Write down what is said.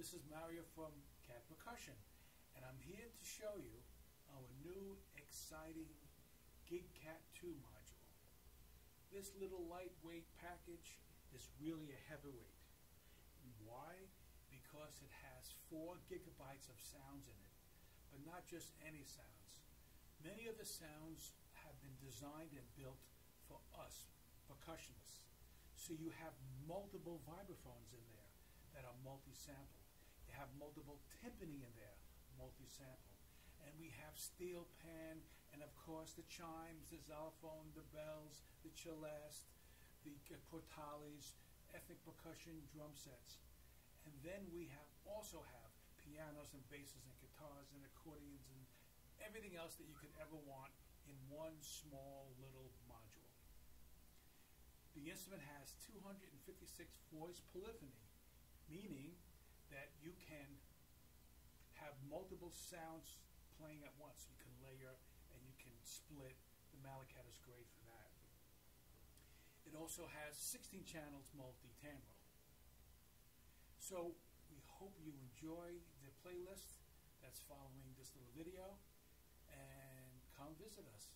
This is Mario from KAT Percussion, and I'm here to show you our new exciting gigKAT 2 module. This little lightweight package is really a heavyweight. Why? Because it has 4 gigabytes of sounds in it, but not just any sounds. Many of the sounds have been designed and built for us, percussionists. So you have multiple vibraphones in there that are multi-sampled. You have multiple timpani in there, multi-sampled. And we have steel pan, and of course the chimes, the xylophone, the bells, the celeste, the crotales, ethnic percussion drum sets. And then we also have pianos and basses and guitars and accordions and everything else that you could ever want in one small little module. The instrument has 256 voice polyphony, meaning that you can have multiple sounds playing at once. You can layer and you can split. The malletKAT is great for that. It also has 16 channels multi-timbral. So we hope you enjoy the playlist that's following this little video, and come visit us.